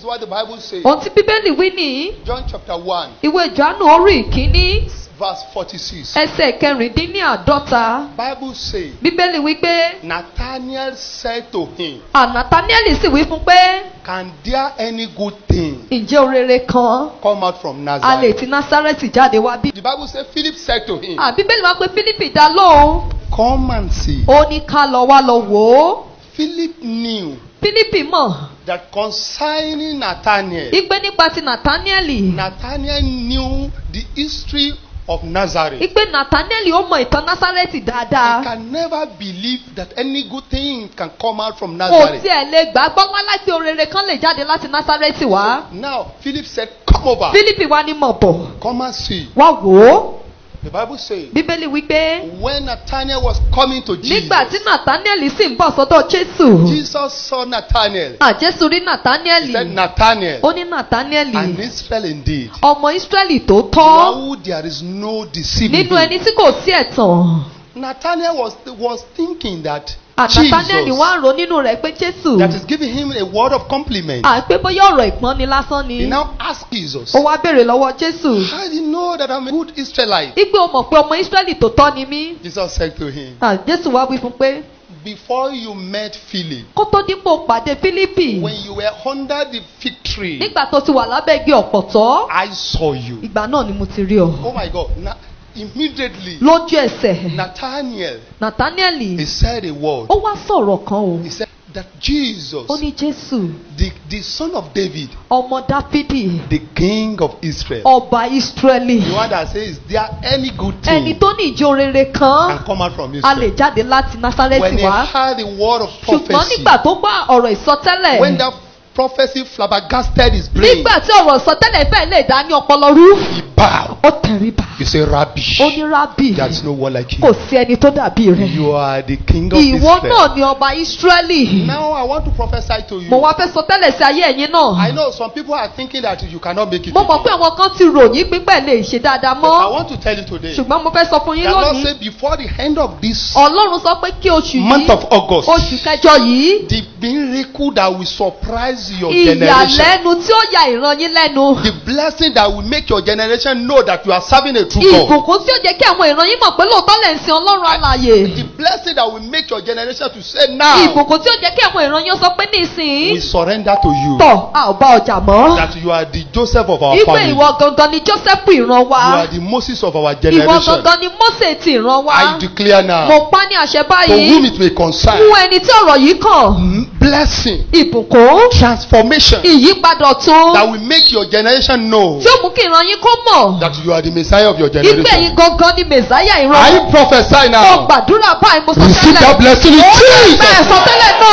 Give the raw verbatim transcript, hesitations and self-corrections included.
is what the Bible says. Ohun tí Bíbélì wí ní John chapter one, ìwé Jòhánù orí ìkíní verse forty-six. ẹsẹ̀ kẹrìndínláàdọ́ta. Bible says, Bíbélì wí pé Nathanael said to him, Nathanael sì wí fún pé can there any good thing ǹjẹ́ orere kan come out from a lè Nazareth? ti Násárẹ́tì jáde wá bí? The Bible says, Philip said to him, Ah, Bíbélì wá pé Fílípì dá lóhùn. come and see. Ó ní ká lọ wá lọ wò ó. Philip knew Fílípì mọ̀ that concerning Nathanael, ìgbé nípa ti Nathanael. Nathanael knew the history of Nazareth. Ìgbé Nathanael ó mọ ìtàn Násárẹ́tì He dáadáa. can never believe that any good thing can come out from Kò Nazareth. tiẹ̀ lè gbàgbọ́ wá láti orere kan lè jáde láti Násárẹ́tì wá. Now, Philip said, come over. Fílípì wá ní mọ̀ bọ̀. Come and see. Wá wò ó. The Bible says, Bíbélì wí pé when Nathanael was coming to Jesus, nígbà tí Nathanael sì ń bọ̀ sọ́dọ̀ Jésù. Jesus saw Nathanael. À Jésù rí He said, Nathanael. Nathanael, Ó ní Nathanael. an Israel indeed. Ọmọ Ísírẹ́lì tó tọ́. Now there is no deceiving Nínú ẹni him. tí kò sí ẹ̀tàn. Nathanael was, was thinking that À Nathanael Jesus, wá rò nínú rẹ̀ pé Jésù. that is giving him a word of compliment. À pé bóyá ọ̀rọ̀ ìpọ́nni lásán He ni. now asked Jesus, Ó wá béèrè lọ́wọ́ Jésù. how do you know that I'm a good Israelite? Ìgbé o mọ̀ pé ọmọ Ísírẹ́lì tó tọ́ ni mí. Jesus said to him, À Jésù wá wí fún pé before you met Philip, kó tó dípò pàdé Fílípì. when you were under the fig tree, Nígbà tó ti wà lábẹ́ igi ọ̀pọ̀tọ́. I saw you. Ìgbà náà ni mo ti rí ọ. Oh my God. Na- immediately, Lójú ẹsẹ̀. Nathanael, Nathanael he said a word. ó wá sọ̀rọ̀ kan o. He said that Jesus, Ó ní Jésù the, the son of David, ọmọ Dáfídì the king of Israel, ọba Ísírẹ́lì. the one that says, is there any good Ẹni thing tó ní ìjó rere kan can come out from a lè Israel? jáde láti When Násárẹ́tì he wá. heard the word of Ṣùgbọ́n prophecy, nígbà tó gbọ́ ọ̀rọ̀ ìsọtẹ́lẹ̀. when that prophecy flabbergasted his brain, Nígbà tí ọ̀rọ̀ ìsọtẹ́lẹ̀ fẹ́ lè dá ní ọpọlọ rú. he bowed. Ó tẹríba. He said, Rabbi, Ó ní rábì. there's no one like Kò you. sí ẹni tó dàbí rẹ̀. You are the king of Ìwọ Israel. náà ni ọba Ísírẹ́lì. Now I want to prophesy to Mo you. wá fẹ́ sọtẹ́lẹ̀ sí ayé ẹ̀yin náà. I know some people are thinking that you cannot make it. Mo mọ̀ pé again. àwọn kan ti ròyìn pípẹ́ lè ṣe dáadáa But I mọ́. want to tell you today. Ṣùgbọ́n mo fẹ́ sọ fún The yín Lord lónìí. said before the end of this Ọlọ́run sọ pé kí oṣù month yìí, of August, oṣù kẹjọ yìí, the miracle that will surprise your generation, ìyàlẹ́nu tí ó ya ìran yín lẹ́nu. the blessing that will make your generation know that you are serving a true God, Ìbùkún tí ó jẹ́ kí àwọn ìran yín mọ̀ pé lóòótọ́ lẹ̀ ń sin Ọlọ́run alààyè. the blessing that will make your generation to say now, Ìbùkún tí ó jẹ́ kí àwọn ìran yín sọ pé nísìnyí we surrender to you, tọ̀ a ò bá ọjà mọ́. that you are the Joseph of our Ìpè family, ìwọ gangan ni Jósẹ́fù ìran you wa. are the Moses of our Ìwọ generation. gangan ni Mósè ti ìran wa. I declare now, Mo pa ní àṣẹ to whom báyìí. it may concern, Fún ẹni tí ọ̀rọ̀ yìí kàn. m- blessing, Ìbùkún. transformation Ìyípadà ọ̀tun. that will make your generation know Tí ó mú kí ìran yín kó mọ̀. that you are the Messiah of your Ìpè generation. yín gangan ni Mèsáyà ìran. I prophesy Mo now. gbàdúrà báyìí mo sọ Receive tẹ́lẹ̀. that blessing in Ó yẹ Jesus' bẹ́ẹ̀ sọ name. tẹ́lẹ̀ náà